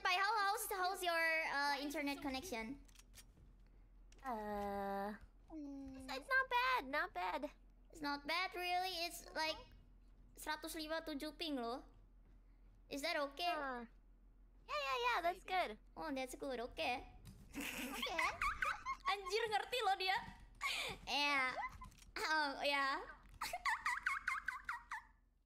Senpai, how's your internet connection? It's not bad, not bad. It's not bad, really. It's like 157 ping loh. Is that okay? Yeah, that's good. Oh, that's good. Okay. Okay. Anjir, ngerti loh dia. Yeah. Oh, yeah.